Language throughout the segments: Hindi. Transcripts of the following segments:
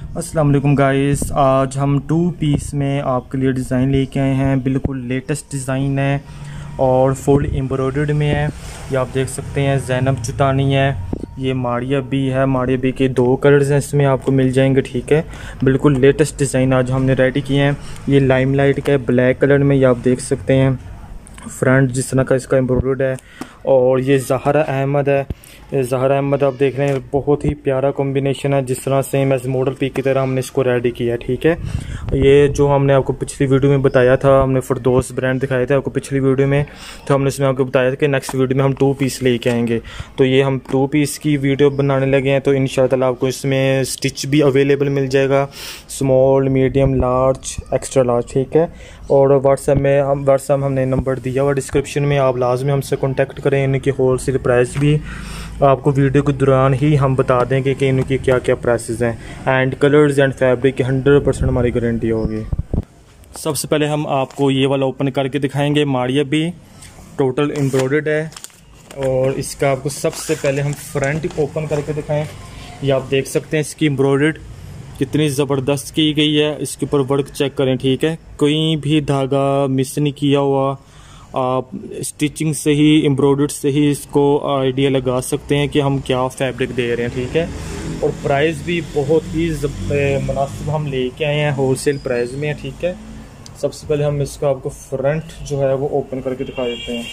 अस्सलाम वालेकुम गाइस, आज हम 2 पीस में आपके लिए डिज़ाइन लेके आए हैं। बिल्कुल लेटेस्ट डिज़ाइन है और फुल एम्ब्रॉयडर्ड में है। ये आप देख सकते हैं ज़ैनब चुतानी है, ये मारिया बी है। मारिया बी के 2 कलर्स हैं इसमें आपको मिल जाएंगे। ठीक है, बिल्कुल लेटेस्ट डिज़ाइन आज हमने रेडी किए हैं। ये लाइमलाइट का है ब्लैक कलर में, ये आप देख सकते हैं। फ्रंट जिस तरह का इसका एम्ब्रॉयडर्ड है। और ये ज़हरा अहमद है। ज़हरा अहमद आप देख रहे हैं, बहुत ही प्यारा कॉम्बिनेशन है। जिस तरह सेम एज मॉडल पीक की तरह हमने इसको रेडी किया है। ठीक है, ये जो हमने आपको पिछली वीडियो में बताया था, हमने फिरदौस ब्रांड दिखाए थे आपको पिछली वीडियो में, तो हमने इसमें आपको बताया था कि नेक्स्ट वीडियो में हम 2 पीस लेके आएंगे। तो ये हम 2 पीस की वीडियो बनाने लगे हैं। तो इंशाल्लाह आपको इसमें स्टिच भी अवेलेबल मिल जाएगा, small, medium, large, extra large. ठीक है, और व्हाट्सएप हमने नंबर दिया हुआ डिस्क्रिप्शन में, आप लाजमी हमसे कॉन्टैक्ट करें। इनकी होलसेल प्राइस भी आपको वीडियो के दौरान ही हम बता देंगे कि इनकी क्या क्या प्राइसेस हैं। एंड कलर्स एंड फैब्रिक की 100% हमारी गारंटी होगी। सबसे पहले हम आपको ये वाला ओपन करके दिखाएंगे। मारिया भी टोटल एम्ब्रॉयडर्ड है। और इसका आपको सबसे पहले हम फ्रंट ओपन करके दिखाएं। ये आप देख सकते हैं इसकी एम्ब्रॉयडर्ड कितनी ज़बरदस्त की गई है। इसके ऊपर वर्क चेक करें। ठीक है, कोई भी धागा मिस नहीं किया हुआ। आप स्टिचिंग से ही, एम्ब्रॉयडर्ड से ही इसको आइडिया लगा सकते हैं कि हम क्या फैब्रिक दे रहे हैं। ठीक है, और प्राइस भी बहुत ही मुनासिब हम लेके आए हैं, होलसेल प्राइस में है। ठीक है, सबसे पहले हम इसका आपको फ्रंट जो है वो ओपन करके दिखा देते हैं।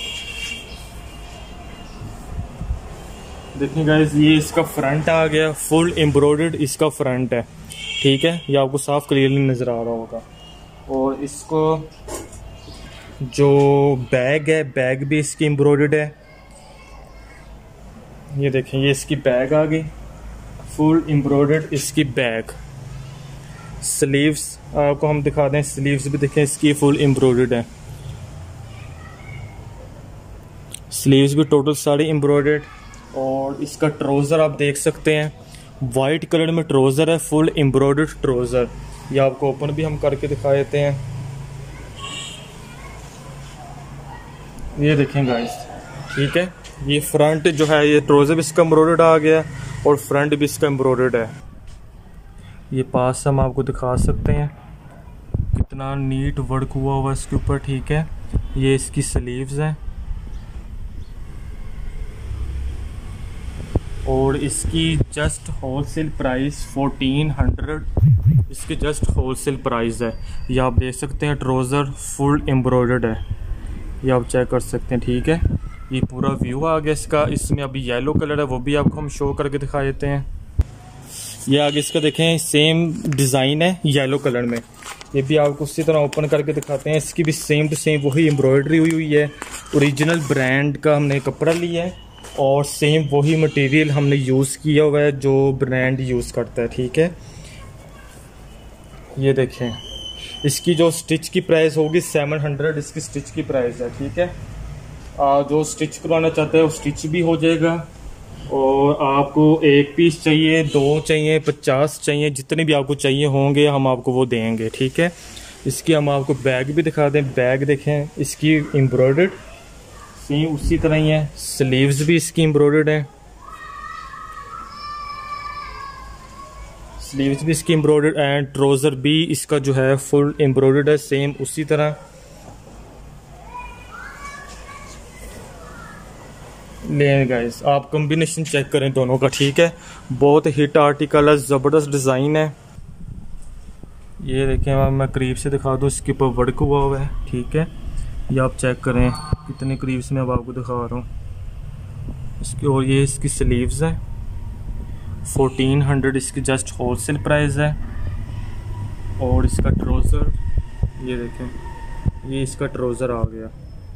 देखिए गाइस, ये इसका फ्रंट आ गया, फुल एम्ब्रॉयडर्ड इसका फ्रंट है। ठीक है, ये आपको साफ क्लियरली नज़र आ रहा होगा। और इसको जो बैग है, बैग भी इसकी एम्ब्रॉयडर्ड है। ये देखें, ये इसकी बैग आ गई, फुल एम्ब्रॉयडर्ड इसकी बैग। स्लीव्स आपको हम दिखा दें, स्लीव्स भी देखें इसकी फुल एम्ब्रॉयडर्ड है। स्लीव्स भी टोटल सारी एम्ब्रॉयडर्ड। और इसका ट्राउज़र आप देख सकते हैं, वाइट कलर में ट्राउज़र है, फुल एम्ब्रॉयडर्ड ट्राउज़र। ये आपको ओपन भी हम करके दिखा देते हैं। ये देखें गाइस, ठीक है, ये फ्रंट जो है, ये ट्राउज़र भी इसका एम्ब्रॉयडर्ड आ गया और फ्रंट भी इसका एम्ब्रॉयडर्ड है। ये पास हम आपको दिखा सकते हैं कितना नीट वर्क हुआ हुआ इसके ऊपर। ठीक है, ये इसकी स्लीव्स हैं और इसकी जस्ट होलसेल प्राइस 1400 इसकी जस्ट होलसेल प्राइस है। ये आप देख सकते हैं, ट्राउज़र फुल एम्ब्रॉयडर्ड है, ये आप चेक कर सकते हैं। ठीक है, ये पूरा व्यू आ गया इसका। इसमें अभी येलो कलर है, वो भी आपको हम शो करके दिखा देते हैं। ये आगे इसका देखें, सेम डिज़ाइन है येलो कलर में। ये भी आपको उसी तरह ओपन करके दिखाते हैं। इसकी भी सेम टू सेम वही एम्ब्रॉयडरी हुई हुई है। ओरिजिनल ब्रांड का हमने कपड़ा लिया है और सेम वही मटेरियल हमने यूज़ किया हुआ है जो ब्रांड यूज़ करता है। ठीक है, ये देखें, इसकी जो स्टिच की प्राइस होगी 700 इसकी स्टिच की प्राइस है। ठीक है, जो स्टिच करवाना चाहते हैं वो स्टिच भी हो जाएगा। और आपको 1 पीस चाहिए, 2 चाहिए, 50 चाहिए, जितने भी आपको चाहिए होंगे हम आपको वो देंगे। ठीक है, इसकी हम आपको बैग भी दिखा दें। बैग देखें, इसकी एम्ब्रॉयडर्ड सेम उसी तरह ही है। स्लीव्स भी इसकी एम्ब्रॉयडर्ड है, स्लीव्स भी इसकी एम्ब्रॉयडर्ड एंड ट्राउज़र भी इसका जो है फुल एम्ब्रॉयडर्ड है, सेम उसी तरह। ले गाइस, आप कॉम्बिनेशन चेक करें दोनों का। ठीक है, बहुत हिट आर्टिकल है, ज़बरदस्त डिज़ाइन है। ये देखें, मैं करीब से दिखा दूँ, इसके ऊपर वर्क हुआ हुआ है। ठीक है, ये आप चेक करें कितने करीब से मैं अब आपको दिखा रहा हूँ इसकी। और ये इसकी स्लीव्स है, 1400 इसकी जस्ट होलसेल प्राइस है। और इसका ट्राउज़र ये देखें, ये इसका ट्राउज़र आ गया।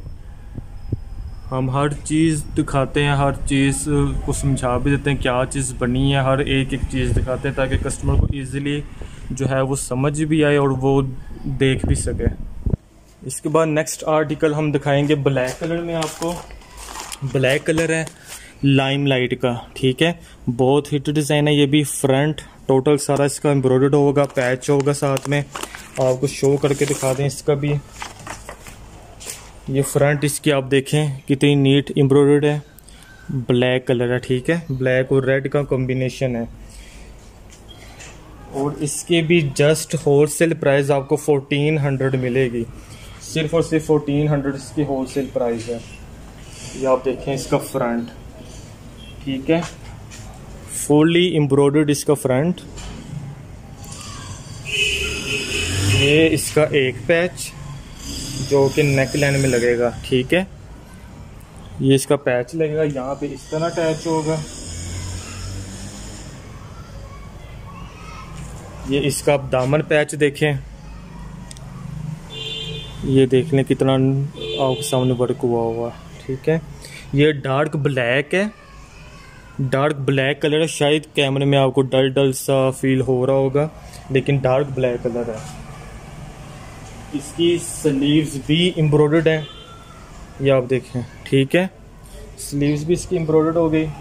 हम हर चीज़ दिखाते हैं, हर चीज़ को समझा भी देते हैं क्या चीज़ बनी है, हर एक चीज़ दिखाते हैं ताकि कस्टमर को ईज़िली जो है वो समझ भी आए और वो देख भी सके। इसके बाद नेक्स्ट आर्टिकल हम दिखाएंगे ब्लैक कलर में। आपको ब्लैक कलर है लाइमलाइट का। ठीक है, बहुत हिट डिज़ाइन है। ये भी फ्रंट टोटल सारा इसका एम्ब्रॉयडर्ड होगा, पैच होगा साथ में। आपको शो करके दिखा दें इसका भी। ये फ्रंट इसकी आप देखें कितनी नीट एम्ब्रॉयडर्ड है, ब्लैक कलर है। ठीक है, ब्लैक और रेड का कॉम्बिनेशन है। और इसके भी जस्ट होलसेल प्राइस आपको 1400 मिलेगी, सिर्फ और सिर्फ 1400 इसकी होलसेल प्राइस है। ये आप देखें इसका फ्रंट, ठीक है, फुली एम्ब्रॉयडर्ड इसका फ्रंट। ये इसका एक पैच जो कि नेक लाइन में लगेगा, ठीक है, ये इसका पैच लगेगा, यहाँ पे इस तरह अटैच होगा। ये इसका आप दामन पैच देखें, ये देख लें कितना आपके सामने वर्क हुआ है, ठीक है। ये डार्क ब्लैक है, डार्क ब्लैक कलर है, शायद कैमरे में आपको डल डल सा फील हो रहा होगा, लेकिन डार्क ब्लैक कलर है। इसकी स्लीव्स भी एम्ब्रॉयडर्ड है, ये आप देखें, ठीक है, स्लीव्स भी इसकी एम्ब्रॉयडर्ड हो गई।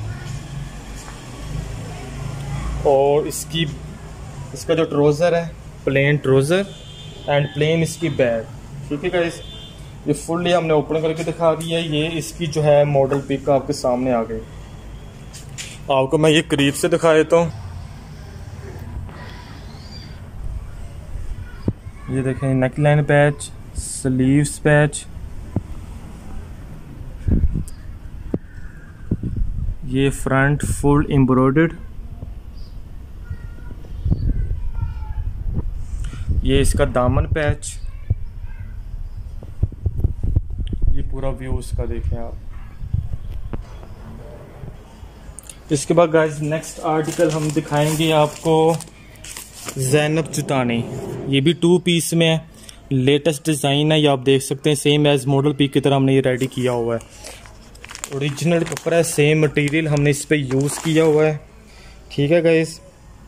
और इसका जो ट्राउज़र है प्लेन ट्राउज़र एंड प्लेन इसकी बैग, ठीक है गाइस। ये फुल्ली हमने ओपन करके दिखा दिया है। ये इसकी जो है मॉडल पिक आपके सामने आ गई। आपको मैं ये करीब से दिखा देता हूँ। ये देखें neck line patch, sleeves patch, ये फ्रंट फुल एम्ब्रॉयडर्ड, ये इसका दामन पैच, ये पूरा व्यू इसका देखें आप। इसके बाद गाइस नेक्स्ट आर्टिकल हम दिखाएंगे आपको ज़ैनब चुतानी। ये भी 2 पीस में है, लेटेस्ट डिज़ाइन है, ये आप देख सकते हैं, सेम एज मॉडल पीस की तरह हमने ये रेडी किया हुआ है। ओरिजिनल कपड़ा है, सेम मटेरियल हमने इस पे यूज़ किया हुआ है, ठीक है गाइस।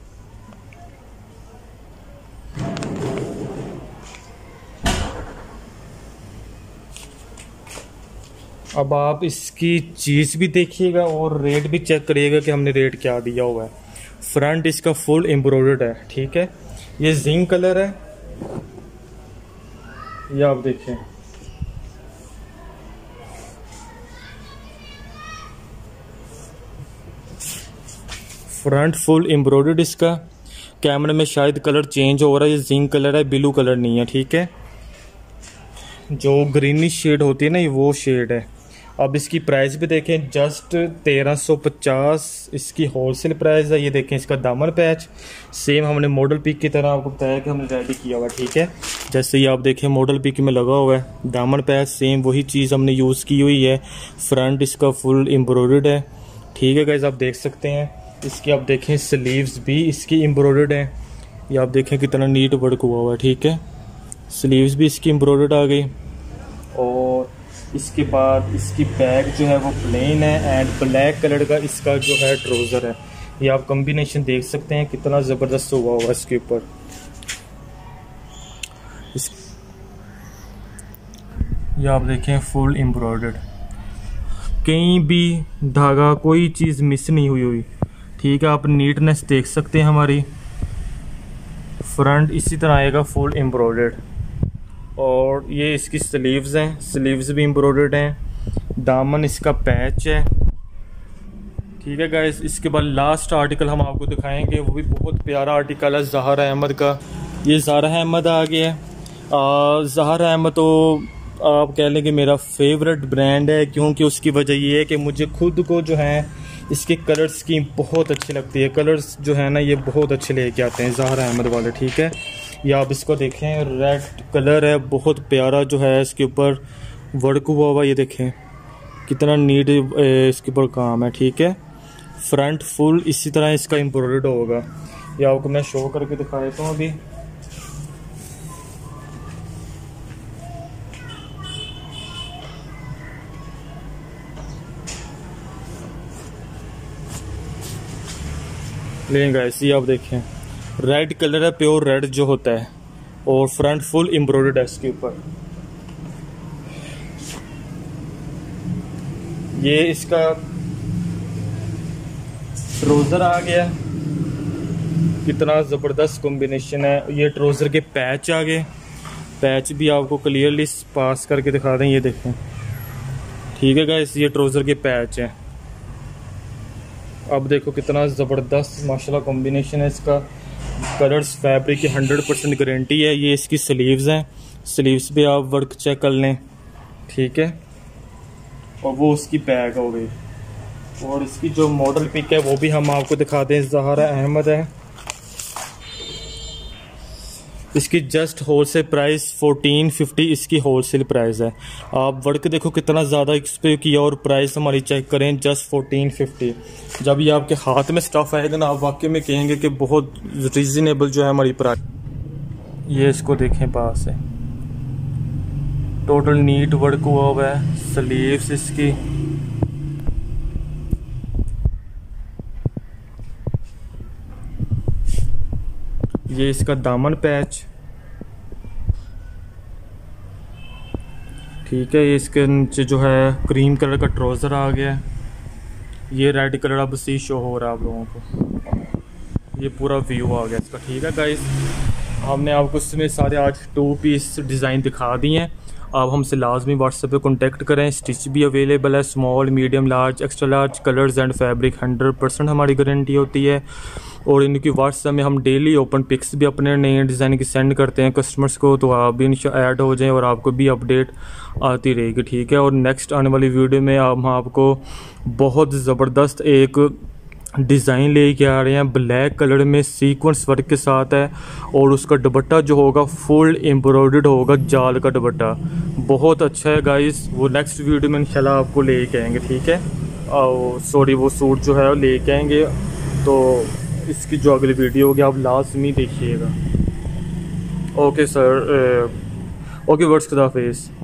अब आप इसकी चीज़ भी देखिएगा और रेट भी चेक करिएगा कि हमने रेट क्या दिया हुआ है। फ्रंट इसका फुल एम्ब्रॉयडर्ड है, ठीक है, ये जिंक कलर है, ये आप देखें। फ्रंट फुल एम्ब्रॉयडर्ड इसका, कैमरे में शायद कलर चेंज हो रहा है, ये जिंक कलर है, ब्लू कलर नहीं है, ठीक है, जो ग्रीनिश शेड होती है ना, ये वो शेड है। अब इसकी प्राइस भी देखें, जस्ट 1350 इसकी होलसेल प्राइस है। ये देखें इसका दामन पैच, सेम हमने मॉडल पिक की तरह आपको बताया कि हमने रेडी किया हुआ, ठीक है। जैसे ये आप देखें मॉडल पिक में लगा हुआ है दामन पैच, सेम वही चीज़ हमने यूज़ की हुई है। फ्रंट इसका फुल एम्ब्रॉयडर्ड है, ठीक है गाइस, आप देख सकते हैं। इसकी आप देखें स्लीव्स भी इसकी एम्ब्रॉयडर्ड है, ये आप देखें कितना नीट वर्क हुआ हुआ है, ठीक है, स्लीव्स भी इसकी एम्ब्रॉयडर्ड आ गई। और इसके बाद इसकी बैग जो है वो प्लेन है एंड ब्लैक कलर का इसका जो है ट्राउज़र है। ये आप कॉम्बिनेशन देख सकते हैं कितना ज़बरदस्त हुआ हुआ इसके ऊपर। ये आप देखें फुल एम्ब्रॉयडर्ड, कहीं भी धागा कोई चीज़ मिस नहीं हुई, ठीक है। आप नीटनेस देख सकते हैं हमारी। फ्रंट इसी तरह आएगा फुल एम्ब्रॉयडर्ड, और ये इसकी स्लीव्स हैं, स्लीव्स भी एम्ब्रॉयडर्ड हैं। दामन इसका पैच है, ठीक है गाइस। इसके बाद लास्ट आर्टिकल हम आपको दिखाएंगे, वो भी बहुत प्यारा आर्टिकल है ज़हरा अहमद का। ये ज़हरा अहमद आ गया है। ज़हरा अहमद तो आप कह लें कि मेरा फेवरेट ब्रांड है, क्योंकि उसकी वजह ये है कि मुझे खुद को जो है इसके कलर स्कीम बहुत अच्छी लगती है। कलर्स जो है ना ये बहुत अच्छे लेके आते हैं ज़हरा अहमद वाले, ठीक है। ये आप इसको देखें, रेड कलर है, बहुत प्यारा जो है इसके ऊपर वर्क हुआ हुआ, ये देखें कितना नीट इसके ऊपर काम है, ठीक है। फ्रंट फुल इसी तरह इसका एम्ब्रॉयडर्ड होगा। ये आपको मैं शो करके दिखा देता हूँ अभी। लेकिन गाइस ये आप देखें रेड कलर है, प्योर रेड जो होता है, और फ्रंट फुल एम्ब्रॉयडर्ड है इसके ऊपर। ये इसका ट्राउज़र आ गया, कितना ज़बरदस्त कॉम्बिनेशन है। ये ट्राउज़र के पैच आ गए, पैच भी आपको क्लियरली पास करके दिखा दें, ये देखें, ठीक है गाइस, ये ट्राउज़र के पैच हैं। अब देखो कितना ज़बरदस्त माशाल्लाह कॉम्बिनेशन है इसका। कलर्स फैब्रिक की 100% गारंटी है। ये इसकी स्लीव्स हैं, स्लीव्स पे आप वर्क चेक कर लें, ठीक है। और वो उसकी बैग हो गई। और इसकी जो मॉडल पिक है वो भी हम आपको दिखाते हैं। ज़हरा अहमद है। इसकी जस्ट होलसेल प्राइस 1450 इसकी होलसेल प्राइस है। आप वर्क देखो कितना ज़्यादा इस पे किया और प्राइस हमारी चेक करें, जस्ट 1450। जब ये आपके हाथ में स्टफ़ आएगा ना, आप वाकई में कहेंगे कि बहुत रीज़नेबल जो है हमारी प्राइस। ये इसको देखें पास से, टोटल नीट वर्क हुआ है। स्लीव्स इसकी, ये इसका दामन पैच, ठीक है। ये इसके नीचे जो है क्रीम कलर का ट्राउज़र आ गया है। ये रेड कलर अब सी शो हो रहा है आप लोगों को। ये पूरा व्यू आ गया इसका, ठीक है गाइस। हमने आपको इसमें सारे आज 2 पीस डिज़ाइन दिखा दिए हैं। आप हमसे लाजमी व्हाट्सएप पे कांटेक्ट करें। स्टिच भी अवेलेबल है, small, medium, large, extra large. Colours and fabric 100% हमारी गारंटी होती है। और इनकी व्हाट्सएप में हम डेली ओपन पिक्स भी अपने नए डिज़ाइन की सेंड करते हैं कस्टमर्स को, तो आप भी ऐड हो जाएं और आपको भी अपडेट आती रहेगी, ठीक है। और नेक्स्ट आने वाली वीडियो में हम आपको बहुत ज़बरदस्त एक डिज़ाइन लेके आ रहे हैं, ब्लैक कलर में सीक्वेंस वर्क के साथ है। और उसका दुपट्टा जो होगा फुल एम्ब्रॉयडर्ड होगा, जाल का दुपट्टा, बहुत अच्छा है गाइस। वो नेक्स्ट वीडियो में इंशाल्लाह आपको लेके आएंगे, ठीक है। और सॉरी, वो सूट जो है लेके आएंगे, तो इसकी जो अगली वीडियो होगी आप लाजमी देखिएगा। ओके सर, ओके वर्ड्स, खुदा हाफिज़।